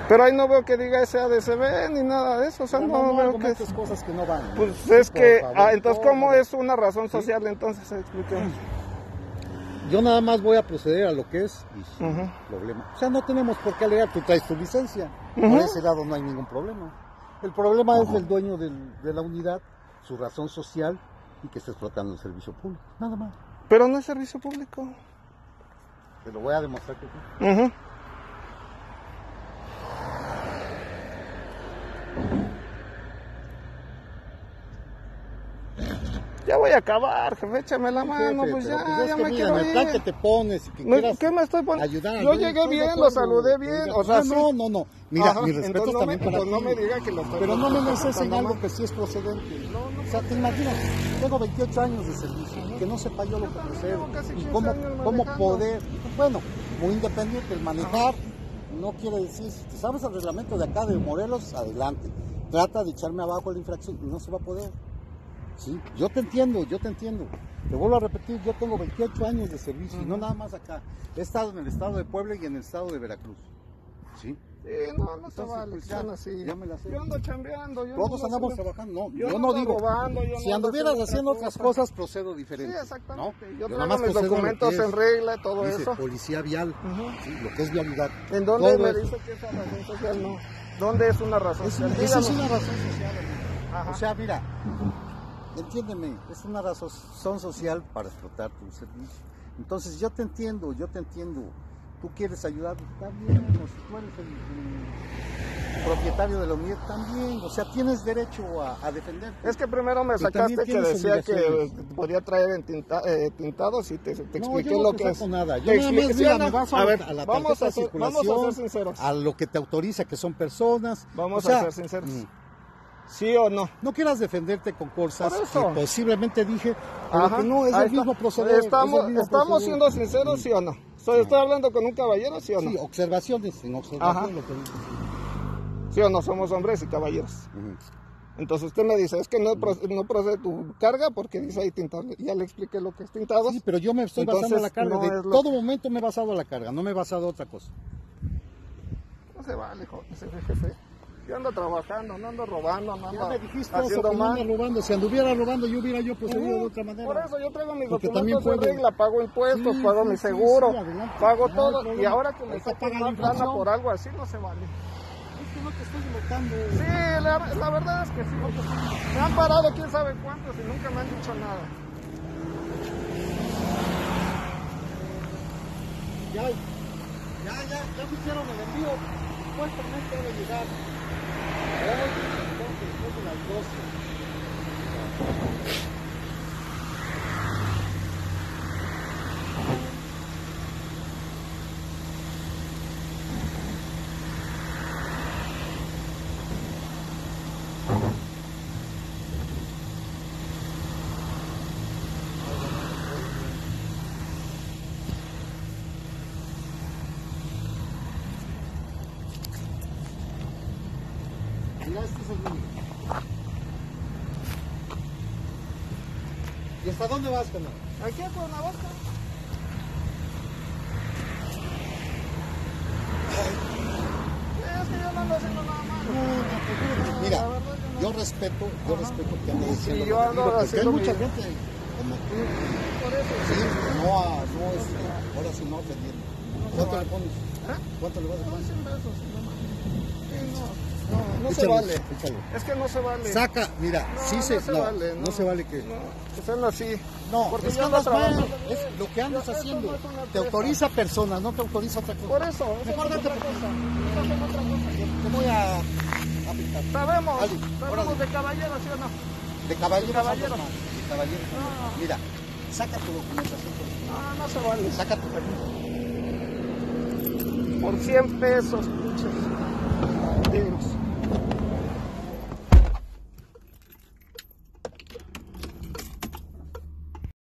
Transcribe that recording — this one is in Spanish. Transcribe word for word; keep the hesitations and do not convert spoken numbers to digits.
Pero ahí no veo que diga S A D C B ni nada de eso, o sea, no, no, no, no veo que... es cosas que no van. Pues sí, es que, favor, ah, entonces, ¿cómo favor. es una razón social? ¿Sí? Entonces, expliquemos. Yo nada más voy a proceder a lo que es y sin uh-huh. problema. O sea, no tenemos por qué alegar, tú traes tu licencia. Uh-huh. Por ese lado no hay ningún problema. El problema uh-huh. es del dueño del, de la unidad, su razón social y que esté explotando el servicio público. Nada más. Pero no es servicio público. Te lo voy a demostrar que sí. Uh-huh. Ya voy a acabar, jefe, échame la mano, jefe, pues ya, pues ya me mira, quiero en el plan que te pones y que me, quieras ¿qué me estoy poniendo? ayudar. Yo llegué bien, lo saludé bien, o sea, no, sí. no, no, no, mira, Ajá, mi respeto no también me, para pues ti. no me diga que lo estoy pero no me necesiten algo mal. que sí es procedente. No, no, o sea, te imaginas, tengo veintiocho años de servicio, uh-huh. que no sepa yo lo que procede y cómo, cómo poder, bueno, muy independiente, el manejar uh-huh. no quiere decir, si sabes el reglamento de acá de Morelos, adelante, trata de echarme abajo la infracción y no se va a poder. Sí, yo te entiendo, yo te entiendo. Te vuelvo a repetir, yo tengo veintiocho años de servicio uh-huh. y no nada más acá. He estado en el estado de Puebla y en el estado de Veracruz. ¿Sí? Sí, no, no se vale, pues ya, así. Ya me la sé. Yo ando chambeando. Yo Todos no andamos sé. trabajando, no, yo, yo no, no digo. Robando, yo si no anduvieras haciendo haciendo otra otras cosa. cosas, procedo diferente. Sí, exactamente. ¿no? Yo, yo traigo nada más mis documentos es, en regla, todo dice, eso. Policía vial, uh-huh. ¿sí? Lo que es vialidad. ¿En dónde todo me eso. dice que esa razón social no? ¿Dónde es una razón es, social? Esa es una razón social, Ajá. O sea, mira, entiéndeme, es una razón social para explotar tu servicio. Entonces yo te entiendo, yo te entiendo. Tú quieres ayudar, también, o si tú eres el, el propietario de la unidad, también, o sea, tienes derecho a, a defenderte. Es que primero me sacaste que decía que podía traer entinta, eh, tintados y te, te expliqué no, yo no lo te que es. Nada. Yo nada más, mira, me baso a, ver, a la vamos tarjeta a ser, de circulación, vamos a ser sinceros. a lo que te autoriza, que son personas. Vamos o sea, a ser sinceros. Mm. ¿Sí o no? No quieras defenderte con cosas que posiblemente dije, pero Ajá, que no es el mismo proceder. Estamos, es el mismo estamos proceder. siendo sinceros, ¿sí o no? Soy, ¿Estoy hablando con un caballero, sí o no? Sí, observaciones, en observación lo que dice. Sí o no, somos hombres y caballeros. Uh-huh. Entonces usted me dice, es que no, uh-huh. no procede tu carga porque dice ahí tintado. Ya le expliqué lo que es tintado. Sí, pero yo me estoy Entonces, basando en la carga. No de lo... todo momento me he basado en la carga, no me he basado en otra cosa. No se vale, joder, jefe. Yo ando trabajando, no ando robando, no ando ya me dijiste haciendo eso, mal. No ando robando. Si anduviera robando, yo hubiera yo procedido uh, de otra manera. Por eso yo traigo mis Porque documentos puede... de regla, pago impuestos, sí, pago sí, mi seguro, sí, sí, adelante, pago no todo. Y ahora que me sacan más lana por algo así, no se vale. Es que no te estoy invocando. Sí, la, la verdad es que sí. Me han parado quién sabe cuántos y nunca me han dicho nada. Ya, ya, ya, ya me hicieron el envío. Supuestamente debe llegar hoy, entonces, después de las doce. Mira, este es el mío. ¿Y hasta dónde vas, canal? Aquí a Cuernavaca. Es que yo no ando haciendo nada malo. No, no, no, mira, no, yo, no. yo respeto, yo Ajá. respeto que andes diciendo sí, yo ando porque haciendo hay mucha mi... gente como tú. Por eso. Sí, no, a, no este, ahora sí no ofendiendo. ¿Cuánto le pones? ¿Eh? ¿Cuánto le vas a poner? cien pesos, no más. Sí, no. No, no échale, se vale. Échale. Es que no se vale. Saca, mira, no, sí se, no se no, vale. No, no se vale que. No, que sean así. No, porque es yo que ando andas mal. trabajando. Es lo que andas yo, haciendo. No te autoriza personas, no te autoriza otra cosa. Por eso, eso mejor es date otra por cosa. Eso es otra cosa. Te voy a aplicar. Sabemos, Ali, sabemos de caballeros, ¿sí o no? De caballeros. De caballeros. De caballeros. No. Mira, saca tu documentación. No, no se vale. Saca tu permiso. Por cien pesos, pinches. Dignos.